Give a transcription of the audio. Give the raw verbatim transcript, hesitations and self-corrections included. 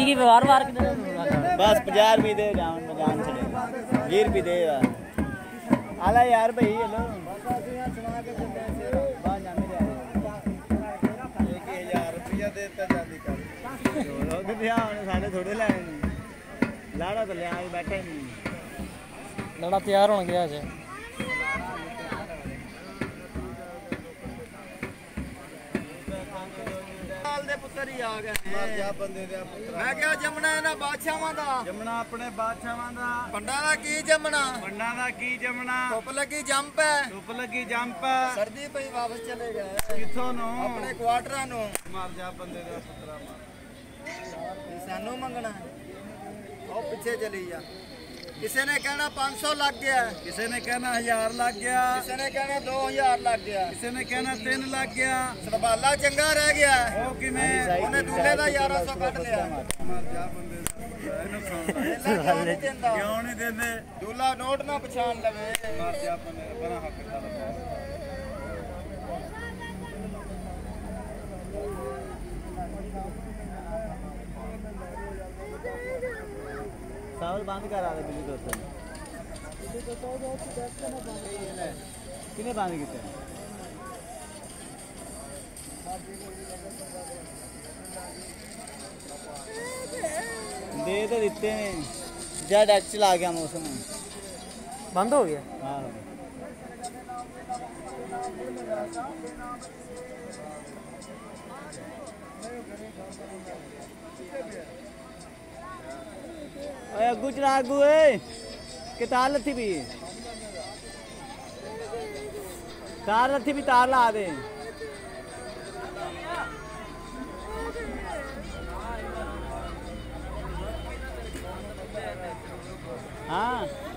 की की व्यवहार वार बस पचास रुपये दे जान जान छड़ेगा बीस रुपये दे आला यार भाई हेलो साढ़े थोड़े लाए लाड़ा तो लिया बैठा ही नहीं लड़ा तैयार होने गया है पुत्र ही आ गए मैं क्या जमना है ना बादशाह दा जमना अपने बादशाह दा पंडा दा की जमना पंडा दा की जमना धुप लगी जंप है धुप लगी जंप है सर्दी पई वापस चले गए किथों नो अपने क्वार्टरां नो मार जा बंदे दा पुत्रा मार सानू मंगना ओ पीछे चली जा किसी ने कहना पाँच सौ लग गया किसी ने कहना हजार लग गया किसी ने कहना दो हजार लग गया किसी ने कहना तीन लग गया सरबाला चंगा रह गया ओ किवें ओने दूल्हे दा ग्यारह सौ कट लिया मर जा बंदे क्यों नहीं देंदे दूल्हा नोट ना पछाण लवे मर जा बंदे बड़ा हक दा चावल बंद करा दे बिल्ली दोस्तों किने बंद किते दे तो दिते ने जा डच चला गया मौसम बंद हो गया हाँ अगू चला अगू कि तार लथी भी तार लथी भी तार ला दे हाँ